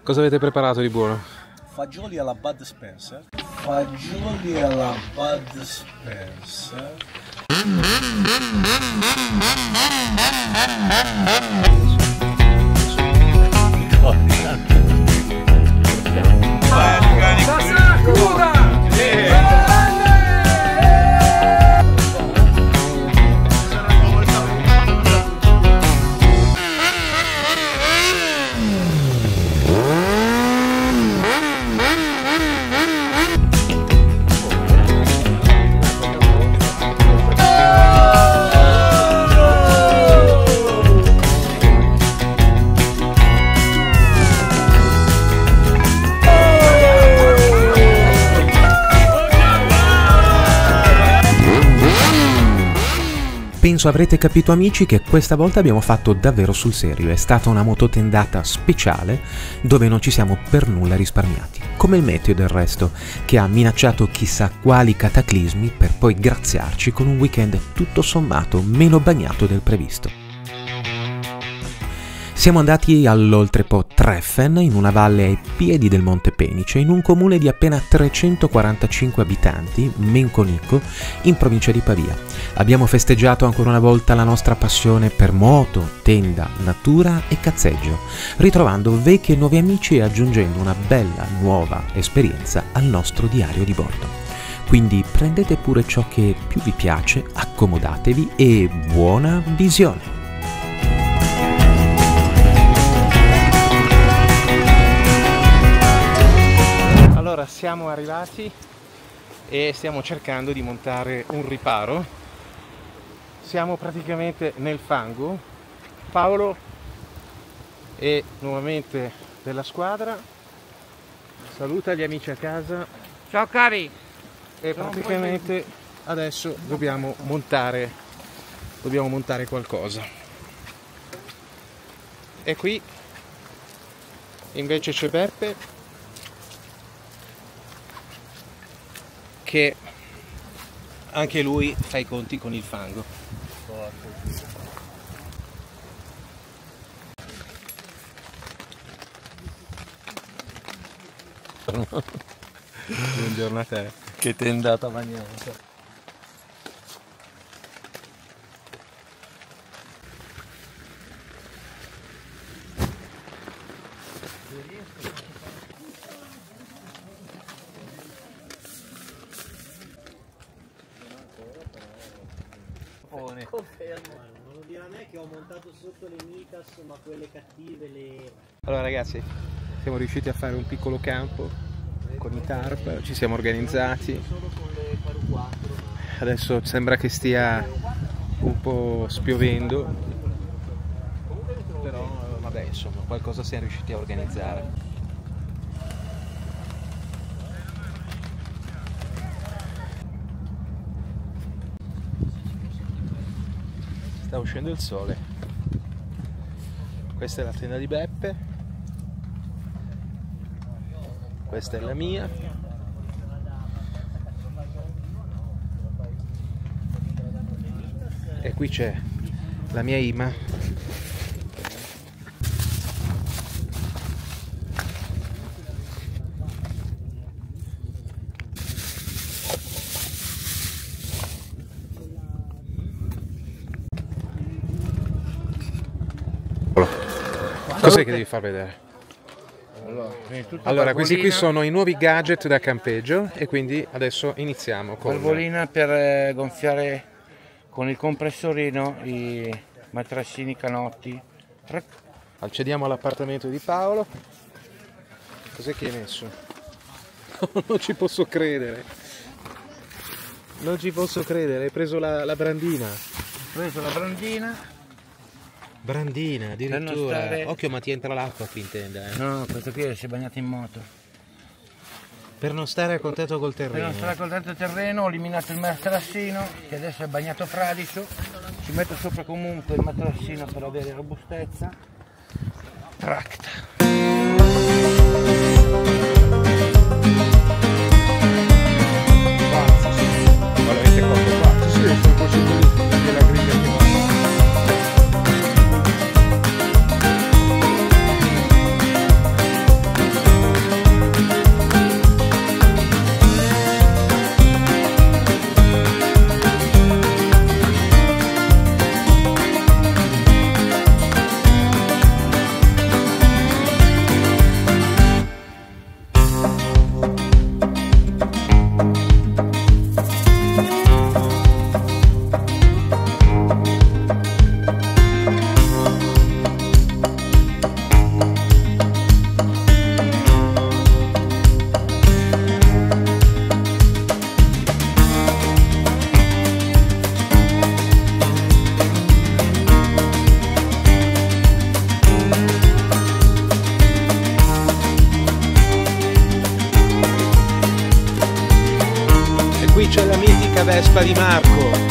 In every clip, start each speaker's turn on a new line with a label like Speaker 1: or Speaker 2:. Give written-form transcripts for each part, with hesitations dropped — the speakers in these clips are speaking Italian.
Speaker 1: Cosa avete preparato di buono?
Speaker 2: Fagioli alla Bud Spencer. Fagioli alla Bud Spencer.
Speaker 3: Penso avrete capito, amici, che questa volta abbiamo fatto davvero sul serio. È stata una mototendata speciale dove non ci siamo per nulla risparmiati, come il meteo del resto, che ha minacciato chissà quali cataclismi per poi graziarci con un weekend tutto sommato meno bagnato del previsto. Siamo andati all'Oltrepo Treffen, in una valle ai piedi del Monte Penice, in un comune di appena 345 abitanti, Menconico, in provincia di Pavia. Abbiamo festeggiato ancora una volta la nostra passione per moto, tenda, natura e cazzeggio, ritrovando vecchi e nuovi amici e aggiungendo una bella nuova esperienza al nostro diario di bordo. Quindi prendete pure ciò che più vi piace, accomodatevi e buona visione!
Speaker 1: Allora, siamo arrivati e stiamo cercando di montare un riparo. Siamo praticamente nel fango. Paolo e nuovamente della squadra saluta gli amici a casa.
Speaker 4: Ciao cari!
Speaker 1: E praticamente adesso dobbiamo montare qualcosa. E qui invece c'è Beppe che anche lui fa i conti con il fango. Buongiorno a te.
Speaker 2: Che tendata magnosa.
Speaker 4: Confermo, non lo dirà a me che ho montato sotto le Mitas, ma quelle cattive le...
Speaker 1: Allora ragazzi, siamo riusciti a fare un piccolo campo con i tarp, ci siamo organizzati. Adesso sembra che stia un po' spiovendo, però vabbè, insomma, qualcosa siamo riusciti a organizzare. Sta uscendo il sole. Questa è la tenda di Beppe, questa è la mia, e qui c'è la mia Ima. Cos'è che devi far vedere? Allora, questi qui sono i nuovi gadget da campeggio e quindi adesso iniziamo con...
Speaker 4: Valvolina per gonfiare con il compressorino i materassini canotti.
Speaker 1: Accediamo all'appartamento di Paolo. Cos'è che hai messo? Non ci posso credere. Non ci posso credere, hai preso la brandina.
Speaker 4: Ho preso la brandina.
Speaker 1: Brandina, addirittura. Occhio, ma ti entra l'acqua qui in tenda.
Speaker 4: No, questo qui si è bagnato in moto.
Speaker 1: Per non stare a contatto col terreno.
Speaker 4: Per non stare a contatto col terreno ho eliminato il materassino, che adesso è bagnato fradicio. Ci metto sopra comunque il materassino per avere robustezza. Tracta.
Speaker 1: Ma l'avete fatto qua? Sì, sono possibilità della griglia che va. c'è la mitica Vespa di Marco.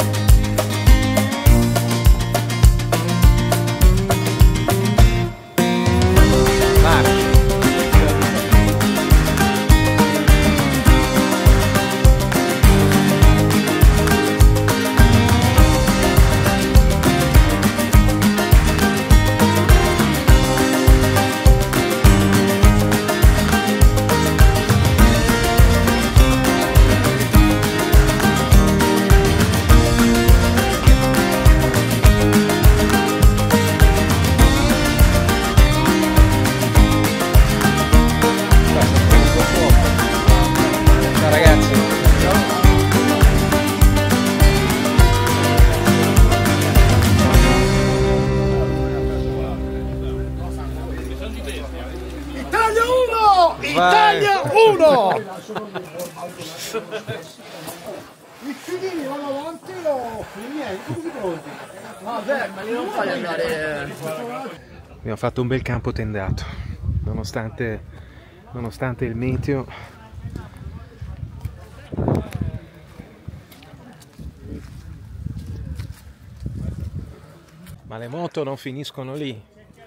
Speaker 4: Italia 1!
Speaker 5: I figli vanno avanti, no? Tutti pronti.
Speaker 4: Vabbè, ma io non fai andare.
Speaker 1: Abbiamo fatto un bel campo tendato, nonostante il meteo. Ma le moto non finiscono lì.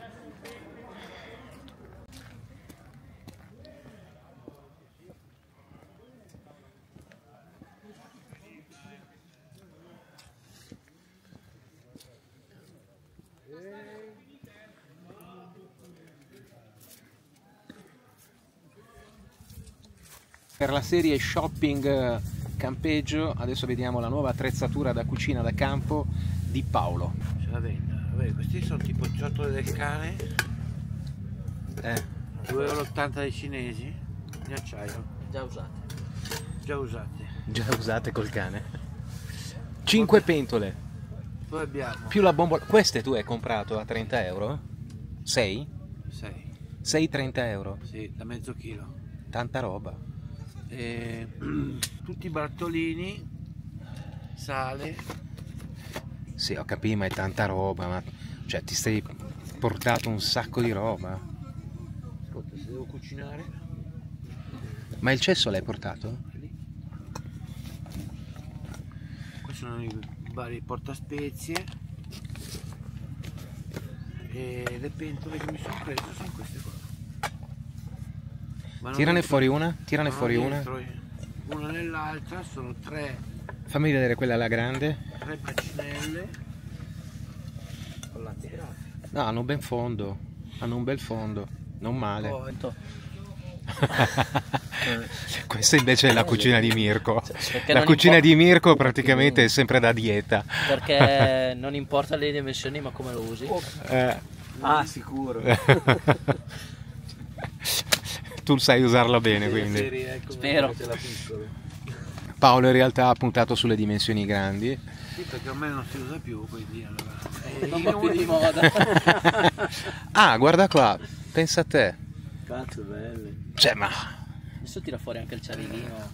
Speaker 1: Per la serie shopping campeggio adesso vediamo la nuova attrezzatura da cucina da campo di Paolo.
Speaker 4: Ce la vende. Vabbè, questi sono tipo ciotole del cane, 2,80 € dei cinesi, di acciaio. Già usate
Speaker 1: Col cane. 5 pentole.
Speaker 4: Poi abbiamo
Speaker 1: Più la bombola. Queste tu hai comprato a 30 euro? 6? 6 30 euro.
Speaker 4: sì, da mezzo chilo.
Speaker 1: Tanta roba.
Speaker 4: Tutti i bartolini, sale.
Speaker 1: Sì, ho capito, ma è tanta roba, ma cioè ti sei portato un sacco di roba.
Speaker 4: Ascolta, se devo cucinare.
Speaker 1: Ma il cesso l'hai portato?
Speaker 4: Questi sono i vari portaspezie. E le pentole che mi sono preso sono queste qua.
Speaker 1: Tirane fuori una,
Speaker 4: Una nell'altra, sono 3.
Speaker 1: Fammi vedere quella alla grande.
Speaker 4: 3 bacinelle. Con l'antigrafo.
Speaker 1: No, hanno un bel fondo. Hanno un bel fondo. Non male. Questa invece è la cucina di Mirko. La cucina di Mirko praticamente è sempre da dieta.
Speaker 6: Perché non importa le dimensioni, ma come lo usi.
Speaker 2: Sicuro.
Speaker 1: Tu sai usarla bene, quindi.
Speaker 6: Spero.
Speaker 1: Paolo in realtà ha puntato sulle dimensioni grandi.
Speaker 4: Sì, perché ormai non si usa più, quindi allora.
Speaker 6: Non va più di moda.
Speaker 1: Ah, guarda qua, pensa a te.
Speaker 2: Cazzo, belle.
Speaker 1: Cioè, ma
Speaker 6: Adesso tira fuori anche il cialino.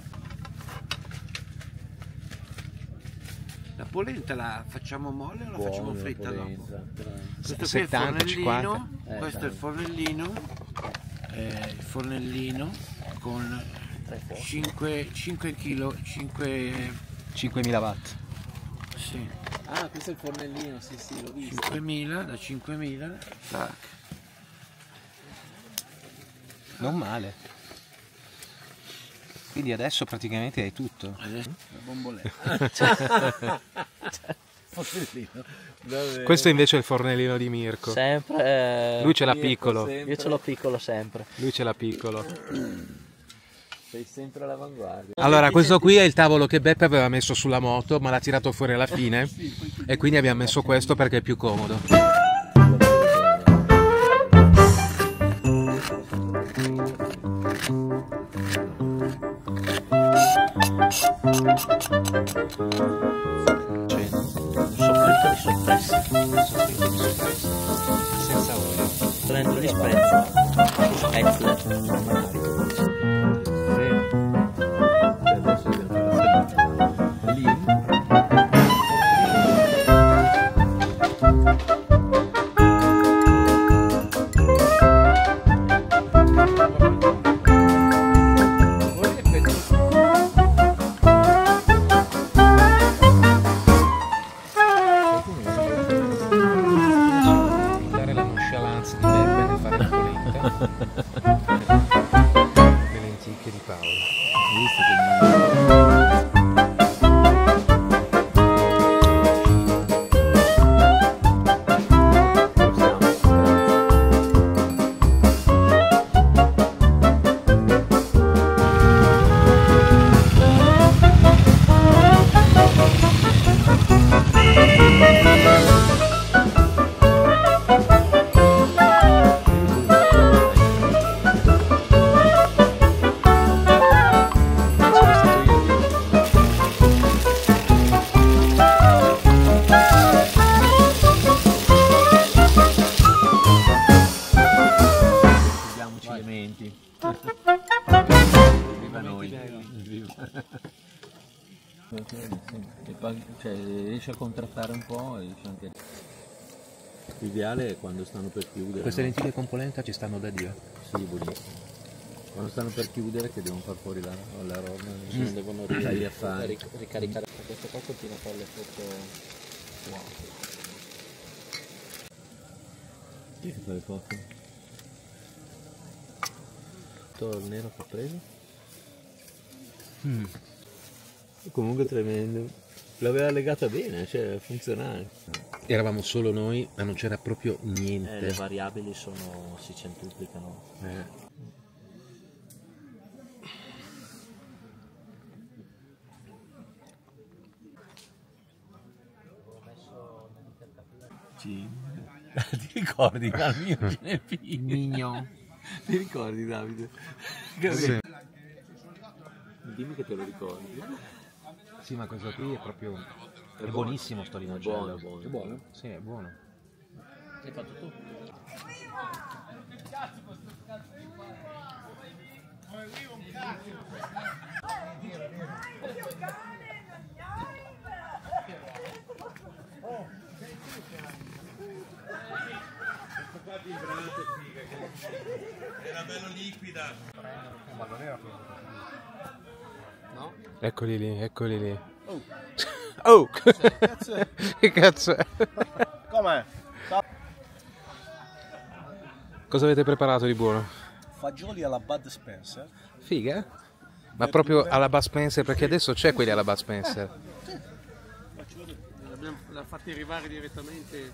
Speaker 4: La polenta la facciamo molle o la facciamo fritta dopo? Questo qui è il
Speaker 1: 70,
Speaker 4: fornellino,
Speaker 1: 50.
Speaker 4: questo è il fornellino con 5 kg,
Speaker 1: 5.000 watt.
Speaker 4: sì,
Speaker 6: Ah, questo è il fornellino, sì, l'ho visto.
Speaker 4: 5.000, da 5.000, tac.
Speaker 1: Non male. Quindi adesso praticamente hai tutto.
Speaker 4: Adesso la bomboletta.
Speaker 1: Questo invece è il fornellino di Mirko.
Speaker 6: Sempre.
Speaker 1: Lui ce l'ha piccolo.
Speaker 6: Io ce l'ho piccolo sempre.
Speaker 1: Lui ce l'ha piccolo.
Speaker 2: Sei sempre all'avanguardia.
Speaker 1: Allora, questo qui è il tavolo che Beppe aveva messo sulla moto, ma l'ha tirato fuori alla fine. E quindi abbiamo messo questo perché è più comodo.
Speaker 6: Soffritto di soppressa.
Speaker 1: Senza olio.
Speaker 6: Prendo gli spezzi. Spezzle.
Speaker 2: Adesso dobbiamo fare lì.
Speaker 1: Le lenticchie di Paolo.
Speaker 2: Hai visto che elementi. Viva noi. E poi, cioè, riesce a contrattare un po' e riesce anche. L'ideale è quando stanno per chiudere.
Speaker 3: Queste
Speaker 2: no?
Speaker 3: lenticchie con polenta ci stanno da Dio.
Speaker 2: Sì, buonissimo. Quando stanno per chiudere che devono far fuori la roba, non devono
Speaker 6: Ricaricare questo qua, continua a fare le foto. Wow.
Speaker 2: Chi fa le foto? Tutto il nero che ha preso? Comunque tremendo. L'aveva legata bene, cioè funzionale.
Speaker 3: Eravamo solo noi, ma non c'era proprio niente.
Speaker 6: Le variabili si centuplicano.
Speaker 2: Sì. Ti ricordi dal mio cinefiglio?
Speaker 6: Mignon.
Speaker 2: Ti ricordi Davide?
Speaker 1: Sì.
Speaker 2: Dimmi che te lo ricordi.
Speaker 3: Sì, ma questo qui è proprio... È buonissimo sto limocello.
Speaker 2: Buono.
Speaker 3: È buono? Sì, è buono.
Speaker 6: L'hai fatto tu?
Speaker 7: Era bello liquida.
Speaker 6: No?
Speaker 1: Eccoli lì, eccoli lì. Oh! Che cazzo è?
Speaker 5: Com'è?
Speaker 1: Cosa avete preparato di buono?
Speaker 5: Fagioli alla Bud Spencer.
Speaker 1: Figa? Ma proprio alla Bud Spencer, perché adesso c'è quelli alla Bud Spencer.
Speaker 7: L'ha fatti arrivare direttamente.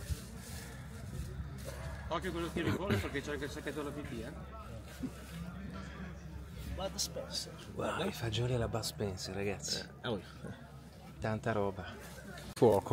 Speaker 7: Occhio quello che ricorre perché c'è anche il sacchetto della pipì,
Speaker 5: Bud Spencer.
Speaker 1: Guarda, i fagioli alla Bud Spencer, ragazzi. Tanta roba. Fuoco,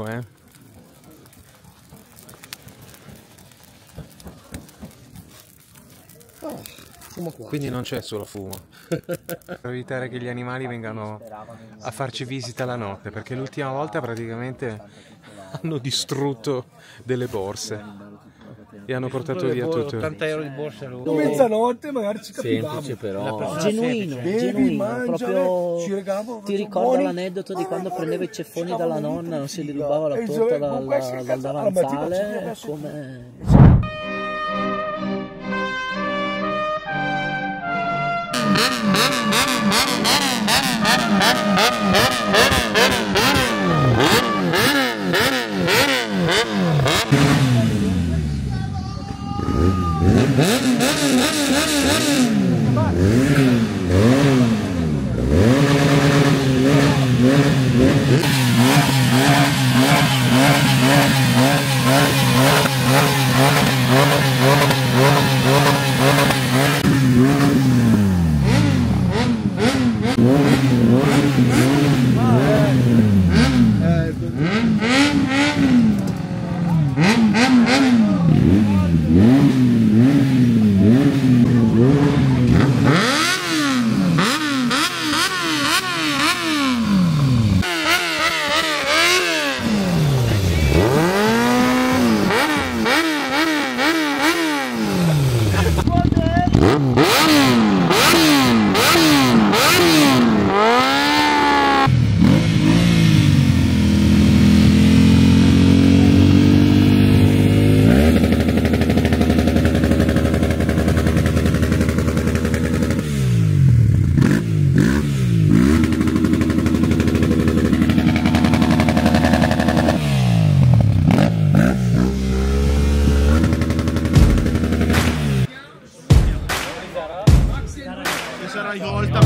Speaker 1: Quindi non c'è solo fumo. Per evitare che gli animali vengano a farci visita la notte, perché l'ultima volta praticamente hanno distrutto delle borse e hanno portato via tutto.
Speaker 4: 80 euro di borsa lui.
Speaker 5: Mezzanotte magari ci capivamo.
Speaker 2: Semplice però.
Speaker 6: Genuino,
Speaker 5: Bevi,
Speaker 6: genuino,
Speaker 5: mangiare,
Speaker 6: proprio
Speaker 5: ci regalavo,
Speaker 6: ti ricorda l'aneddoto di quando prendeva i ceffoni dalla nonna, non si derubava la torta dal davanzale, come...
Speaker 5: ci sarà rivolta.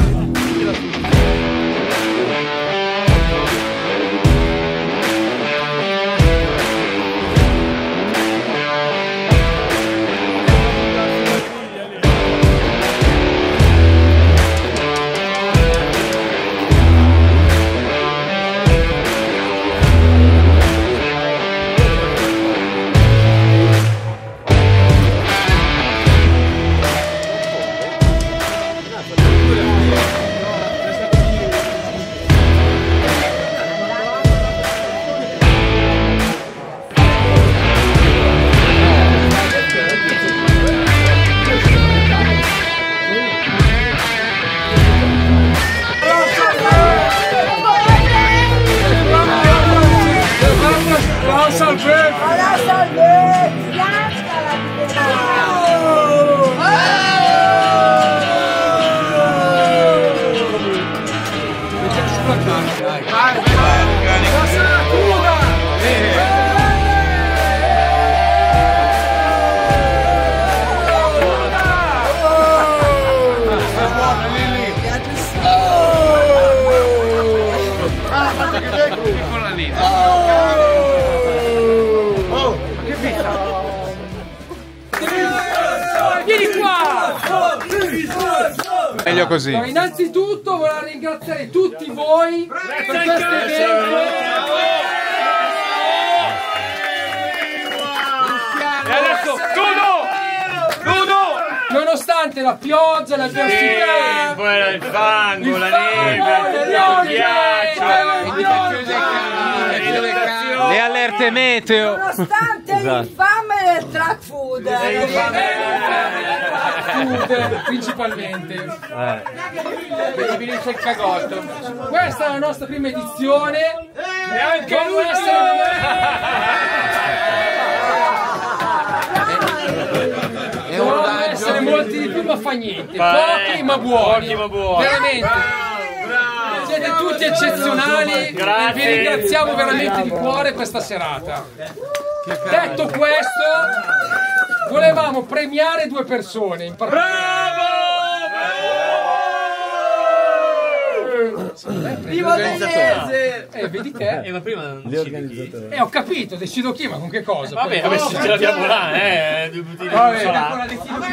Speaker 1: Meglio così.
Speaker 8: No, innanzitutto voglio ringraziare tutti voi per questo evento.
Speaker 7: E adesso nudo!
Speaker 8: Nonostante la pioggia, l'avversità,
Speaker 7: Poi il fango, la neve,
Speaker 1: Le allerte meteo.
Speaker 9: Nonostante l'infame del track food.
Speaker 8: principalmente. Vedi, finisce il cagotto. Questa è la nostra prima edizione. E anche dovevano essere molti di più, ma fa niente. Pochi ma buoni. Veramente. Siete tutti eccezionali. Vi ringraziamo veramente di cuore questa serata. Detto questo, volevamo premiare due persone in particolare.
Speaker 9: Viva l'Organizzatore!
Speaker 8: Vedi te?
Speaker 7: Ma prima non decidi chi.
Speaker 8: Ho capito, decido chi, ma con che cosa?
Speaker 7: Vabbè, ce l'abbiamo là, due bottiglie di
Speaker 8: Vabbè.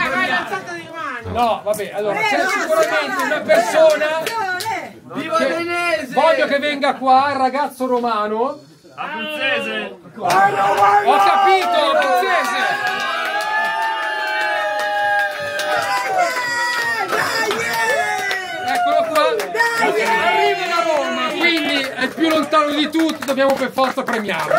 Speaker 8: No, vabbè, allora c'è sicuramente una persona che voglio che venga qua, il ragazzo romano.
Speaker 7: Abruzzese!
Speaker 8: Ho capito, abruzzese! Eccolo qua, arriva da Roma, quindi è il più lontano di tutti, dobbiamo per forza premiarlo.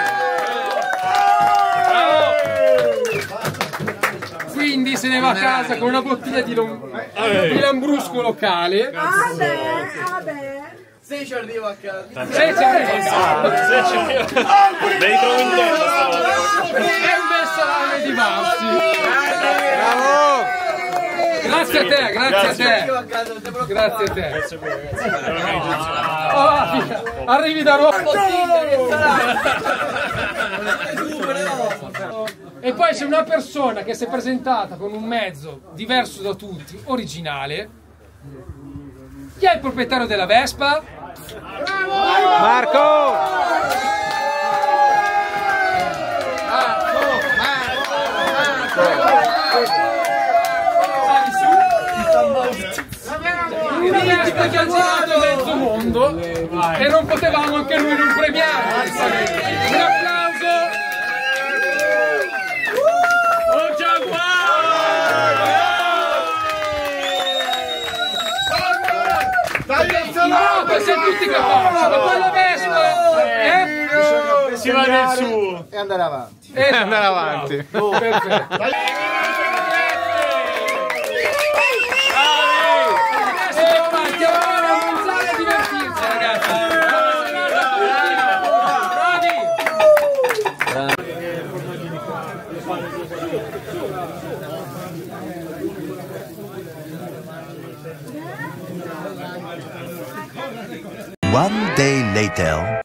Speaker 8: Quindi se ne va a casa con una bottiglia di lambrusco locale.
Speaker 9: Se ci arrivo a casa.
Speaker 7: Devi trovare un tempo
Speaker 8: E un bel salame di Massi. Grazie a te, grazie a te. Grazie a te. Arrivi da Roma. E poi c'è una persona che si è presentata con un mezzo diverso da tutti, originale. Chi è il proprietario della Vespa?
Speaker 1: Marco! Un politico che ha girato mezzo mondo e non potevamo anche lui non premiare. Un applauso! No, siamo tutti capaci, ma quella Vespa
Speaker 7: si va nel suo
Speaker 5: E andare avanti.
Speaker 1: Andare avanti.
Speaker 8: Perfetto. Andiamo a mangiare e a divertirci, ragazzi.
Speaker 10: One day later.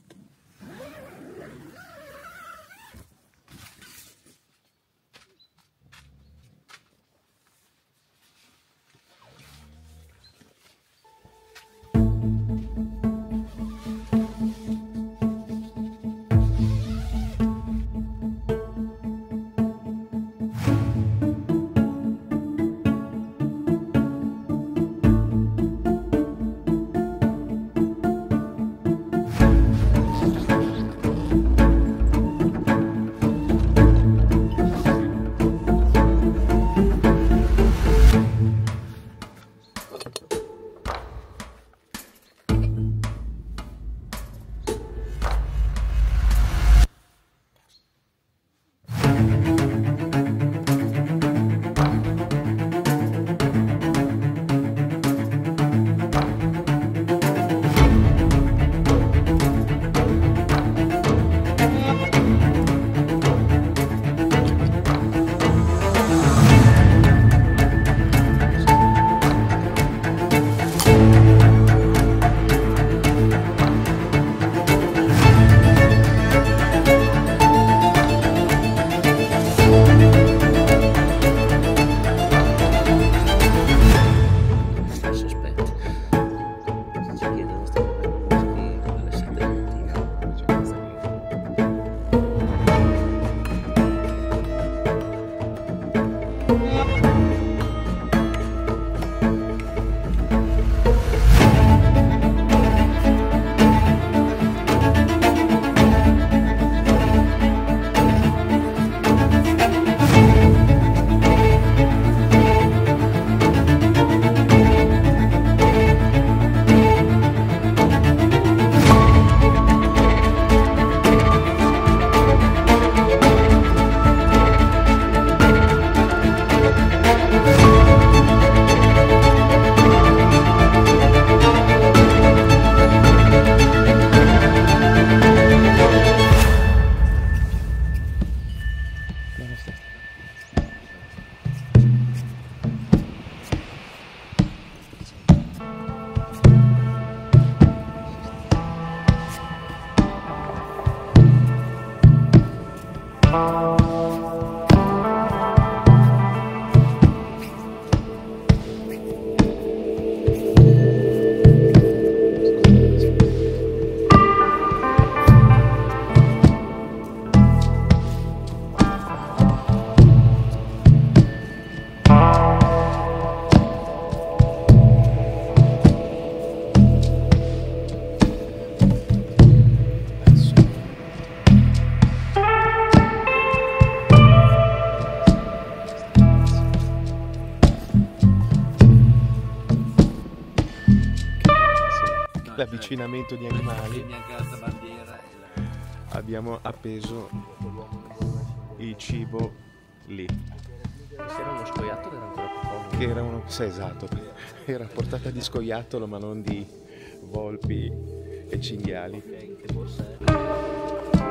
Speaker 1: l'avvicinamento di animali.
Speaker 2: Neanche l'altra bandiera.
Speaker 1: Abbiamo appeso il cibo lì.
Speaker 6: Se era uno scoiattolo era ancora più comodo.
Speaker 1: Che era uno, sì, esatto, era a portata di scoiattolo ma non di volpi e cinghiali.
Speaker 6: Che borsa è?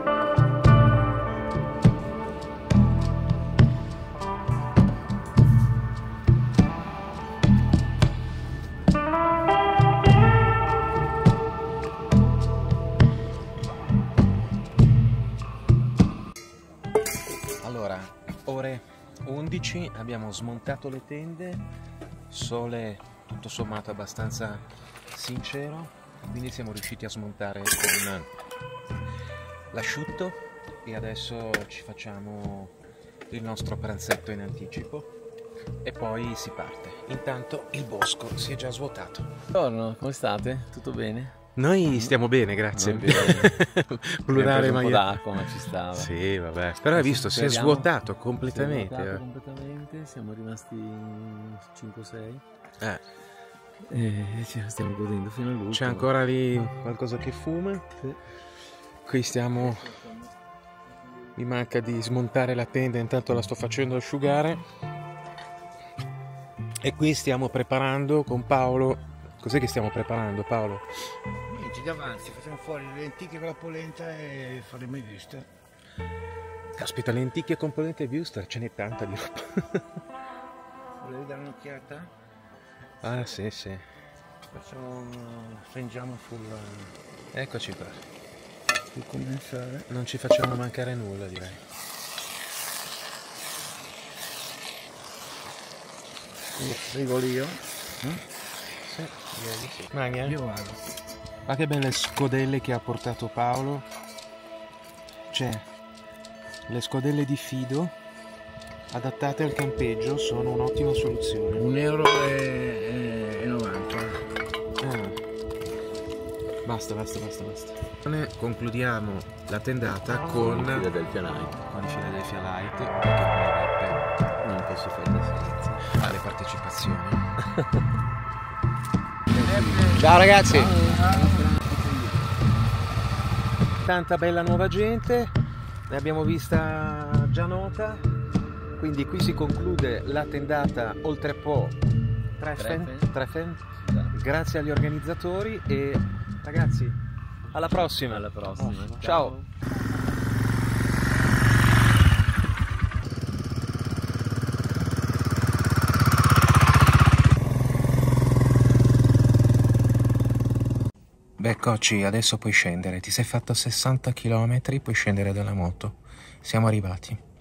Speaker 3: Allora, ore 11, abbiamo smontato le tende, sole tutto sommato abbastanza sincero, quindi siamo riusciti a smontare con l'asciutto e adesso ci facciamo il nostro pranzetto in anticipo e poi si parte. Intanto il bosco si è già svuotato.
Speaker 2: Buongiorno, come state? Tutto bene?
Speaker 1: Noi stiamo bene, grazie.
Speaker 2: Plurale un po' d'acqua, ma ci stava.
Speaker 1: Sì, vabbè. Però hai visto, si è svuotato completamente.
Speaker 2: Si è svuotato completamente, siamo rimasti 5-6.
Speaker 1: E
Speaker 2: ce la stiamo godendo fino all'ultimo.
Speaker 1: c'è ancora lì qualcosa che fuma.
Speaker 2: Sì.
Speaker 1: Qui stiamo... Mi manca di smontare la tenda, intanto la sto facendo asciugare. E qui stiamo preparando con Paolo... Cos'è che stiamo preparando, Paolo?
Speaker 4: Niente, davanti, facciamo fuori le lenticchie con la polenta e faremo i wuster.
Speaker 1: Caspita, lenticchie con polenta e wuster, ce n'è tanta di roba.
Speaker 4: Volevi dare un'occhiata?
Speaker 1: Ah, sì, sì.
Speaker 4: Stringiamo sul
Speaker 1: Eccoci qua.
Speaker 4: condensare.
Speaker 1: Non ci facciamo mancare nulla, direi.
Speaker 4: Frigolo io.
Speaker 1: Sì, direi di sì. Magna?
Speaker 4: Io vado.
Speaker 1: Ma che belle scodelle che ha portato Paolo. Cioè, le scodelle di fido adattate al campeggio sono un'ottima soluzione.
Speaker 4: €1,90.
Speaker 1: Basta. Concludiamo la tendata con
Speaker 2: Philadelphia Light.
Speaker 1: Con Philadelphia Light, perché
Speaker 2: Non posso farne senza.
Speaker 1: alle partecipazioni. Ciao ragazzi! Tanta bella nuova gente, ne abbiamo vista già nota, quindi qui si conclude la tendata Oltre Po Treffen. Grazie agli organizzatori e ragazzi, alla prossima!
Speaker 2: Alla prossima.
Speaker 1: Ciao. Beh, Cocci, adesso puoi scendere. Ti sei fatto 60 km, puoi scendere dalla moto. Siamo arrivati.